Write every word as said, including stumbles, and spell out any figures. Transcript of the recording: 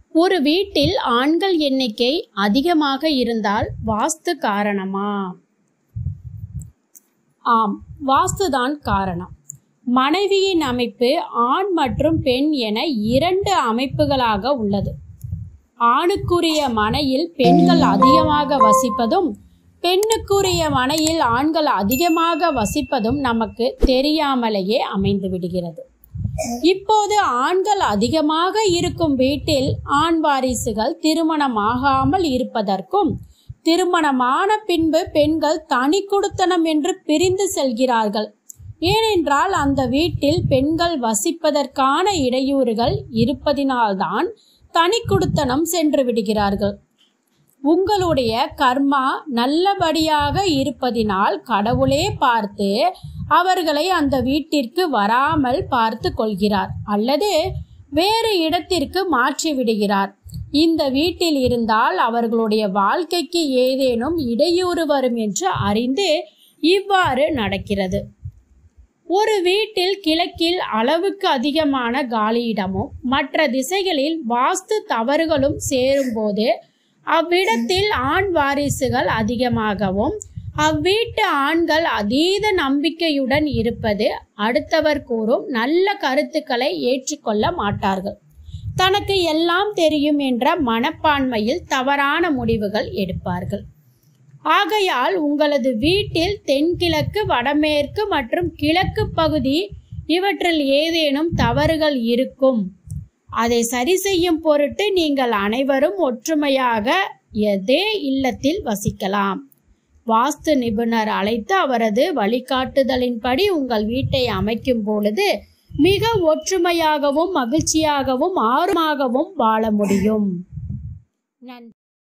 ஒரு வீட்டில் ஆண்கள் எண்ணிக்கை அதிகமாக இருந்தால் வாஸ்து காரணமா? ஆம், வாஸ்துதான் காரணம். மனைவியின் அமைப்பு ஆண் மற்றும் பெண் என இரண்டு அமைப்புகளாக உள்ளது. ஆணுக்குரிய மனையில் பெண்கள் அதிகமாக வசிப்பதும் பெண்ணுக்குரிய மனையில் ஆண்கள் அதிகமாக வசிப்பதும் நமக்கு தெரியாமலேயே அமைந்து விடுகிறது. இப்போது ஆண்கள் அதிகமாக இருக்கும் வீட்டில் ஆண் வாரிசுகள் திருமணமாகாமல் இருப்பதற்கும், திருமணமான பின்பு பெண்கள் தனி குடித்தனம் என்று பிரிந்து செல்கிறார்கள். ஏனென்றால் அந்த வீட்டில் பெண்கள் வசிப்பதற்கான இடையூறுகள் இருப்பதினால்தான் தனி குடித்தனம் சென்று விடுகிறார்கள். உங்களுடைய கர்மா நல்லபடியாக இருப்பதினால் கடவுளே பார்த்து அவர்களை அந்த வீட்டிற்கு வராமல் பார்த்து கொள்கிறார் அல்லது வேறு இடத்திற்கு மாற்றி விடுகிறார். இந்த வீட்டில் இருந்தால் அவர்களுடைய வாழ்க்கைக்கு ஏதேனும் இடையூறு வரும் என்று அறிந்து இவ்வாறு நடக்கிறது. ஒரு வீட்டில் கிழக்கில் அளவுக்கு அதிகமான காலியிடமும் மற்ற திசைகளில் வாஸ்து தவறுகளும் சேரும்போது அவ்விடத்தில் ஆண் வாரிசுகள் அதிகமாகவும் அவ்வீட்டு ஆண்கள் அதீத நம்பிக்கையுடன் இருப்பது அடுத்தவர் கூறும் நல்ல கருத்துக்களை ஏற்றுக்கொள்ள மாட்டார்கள். தனக்கு எல்லாம் தெரியும் என்ற மனப்பான்மையில் தவறான முடிவுகள் எடுப்பார்கள். ஆகையால் உங்களது வீட்டில் தென்கிழக்கு, வடமேற்கு மற்றும் கிழக்கு பகுதி இவற்றில் ஏதேனும் தவறுகள் இருக்கும். அதை சரி செய்யும் பொருட்டு நீங்கள் அனைவரும் ஒற்றுமையாக எதே இல்லத்தில் வசிக்கலாம். வாஸ்து நிபுணர் அழைத்து அவரது வழிகாட்டுதலின்படி உங்கள் வீட்டை அமைக்கும் பொழுது மிக ஒற்றுமையாகவும் மகிழ்ச்சியாகவும் ஆர்வமாகவும் வாழ முடியும். நன்றி.